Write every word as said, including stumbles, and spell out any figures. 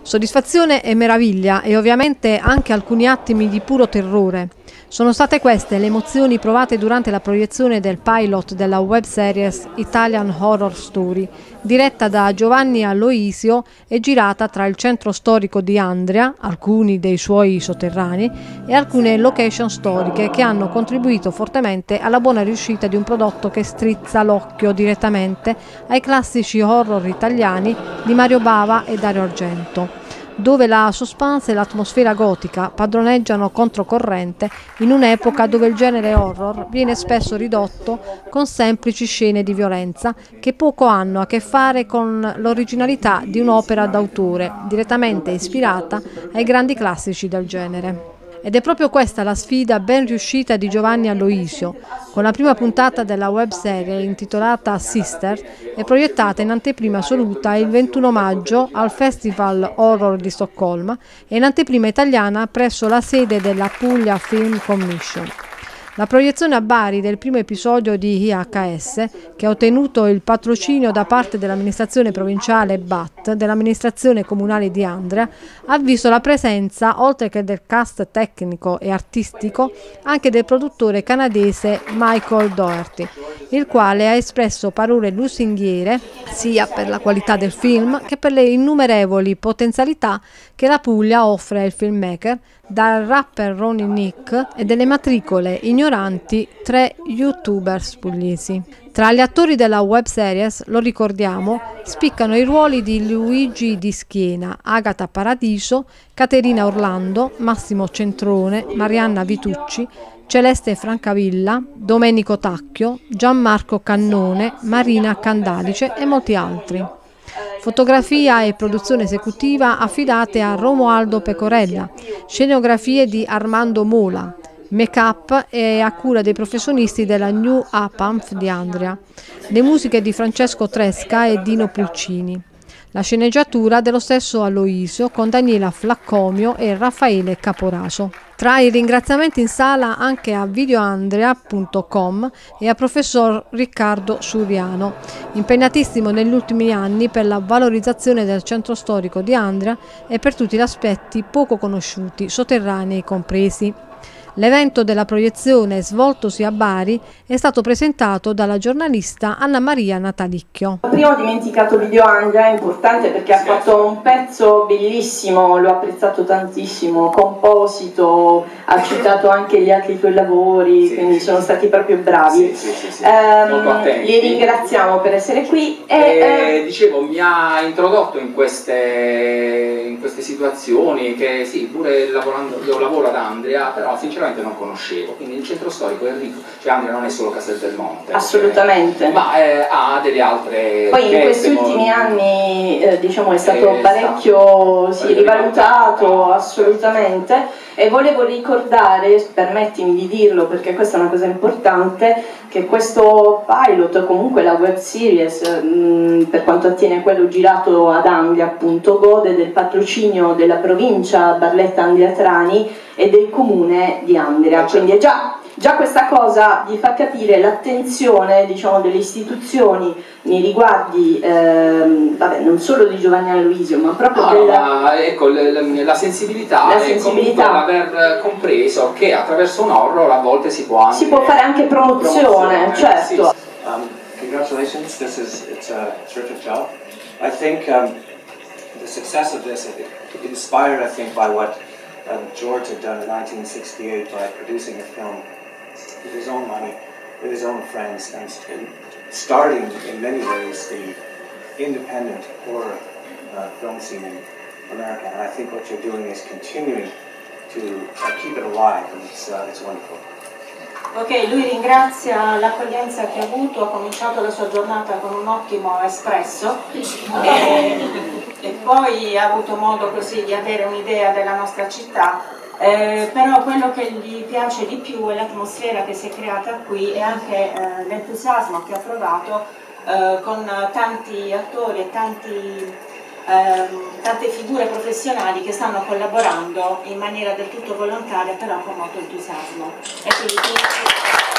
Soddisfazione e meraviglia e ovviamente anche alcuni attimi di puro terrore. Sono state queste le emozioni provate durante la proiezione del pilot della web series Italian Horror Story, diretta da Giovanni Aloisio e girata tra il centro storico di Andria, alcuni dei suoi sotterranei e alcune location storiche che hanno contribuito fortemente alla buona riuscita di un prodotto che strizza l'occhio direttamente ai classici horror italiani di Mario Bava e Dario Argento, dove la suspense e l'atmosfera gotica padroneggiano controcorrente in un'epoca dove il genere horror viene spesso ridotto con semplici scene di violenza che poco hanno a che fare con l'originalità di un'opera d'autore direttamente ispirata ai grandi classici del genere. Ed è proprio questa la sfida ben riuscita di Giovanni Aloisio, con la prima puntata della webserie intitolata Sister e proiettata in anteprima assoluta il ventuno maggio al Festival Horror di Stoccolma e in anteprima italiana presso la sede della Puglia Film Commission. La proiezione a Bari del primo episodio di I H S, che ha ottenuto il patrocinio da parte dell'amministrazione provinciale B A T, dell'amministrazione comunale di Andria, ha visto la presenza, oltre che del cast tecnico e artistico, anche del produttore canadese Michael Doherty, il quale ha espresso parole lusinghiere sia per la qualità del film che per le innumerevoli potenzialità che la Puglia offre al filmmaker, dal rapper Ronnie Nick e delle matricole ignoranti tre youtubers pugliesi. Tra gli attori della web series, lo ricordiamo, spiccano i ruoli di Luigi Di Schiena, Agata Paradiso, Caterina Orlando, Massimo Centrone, Marianna Vitucci, Celeste Francavilla, Domenico Tacchio, Gianmarco Cannone, Marina Candalice e molti altri. Fotografia e produzione esecutiva affidate a Romualdo Pecorella, scenografie di Armando Mola, make-up e a cura dei professionisti della New Apamf di Andria, le musiche di Francesco Tresca e Dino Pulcini, la sceneggiatura dello stesso Aloisio con Daniela Flaccomio e Raffaele Caporaso. Tra i ringraziamenti in sala anche a videoandrea punto com e a professor Riccardo Suriano, impegnatissimo negli ultimi anni per la valorizzazione del centro storico di Andria e per tutti gli aspetti poco conosciuti, sotterranei compresi. L'evento della proiezione, svoltosi a Bari, è stato presentato dalla giornalista Anna Maria Natalicchio. Prima ho dimenticato Video Andrea, è importante perché ha fatto un pezzo bellissimo, l'ho apprezzato tantissimo, composito, ha citato anche gli altri tuoi lavori, sì, quindi sono stati proprio bravi. Sì, sì, sì, sì. Um, li ringraziamo per essere qui. E, e, eh, dicevo, mi ha introdotto in queste, in queste situazioni che sì, pure lavorando, io lavoro ad Andria, però sinceramente non conoscevo, quindi il centro storico è ricco, cioè Andria non è solo Castel del Monte, assolutamente, perché, ma eh, ha delle altre poi in questi ultimi anni eh, diciamo è stato parecchio sì, rivalutato, assolutamente. E volevo ricordare, permettimi di dirlo perché questa è una cosa importante, che questo pilot, comunque la web series, mh, per quanto attiene a quello girato ad Andria, appunto, gode del patrocinio della provincia Barletta Andria Trani e del comune di Andria, quindi è già, già questa cosa vi fa capire l'attenzione, diciamo, delle istituzioni nei riguardi ehm, vabbè, non solo di Giovanni Aloisio, ma proprio no, della ma, ecco, la sensibilità, la è sensibilità. comunque l'aver compreso che attraverso un horror a volte si può anche si può fare anche promozione, promozione certo. Sì, sì. Um, congratulations, this is it's a terrific job. I think um, the success of this, it, inspired I think by what um, George had done in nineteen sixty-eight by producing a film with his own money, with his own friends, and, and starting in many ways the independent horror uh, film scene in America. And I think what you're doing is continuing to uh, keep it alive, and it's, uh, it's wonderful. Ok, lui ringrazia l'accoglienza che ha avuto, ha cominciato la sua giornata con un ottimo espresso e, e poi ha avuto modo così di avere un'idea della nostra città, eh, però quello che gli piace di più è l'atmosfera che si è creata qui e anche eh, l'entusiasmo che ha provato eh, con tanti attori e tanti... Ehm, tante figure professionali che stanno collaborando in maniera del tutto volontaria però con molto entusiasmo. E quindi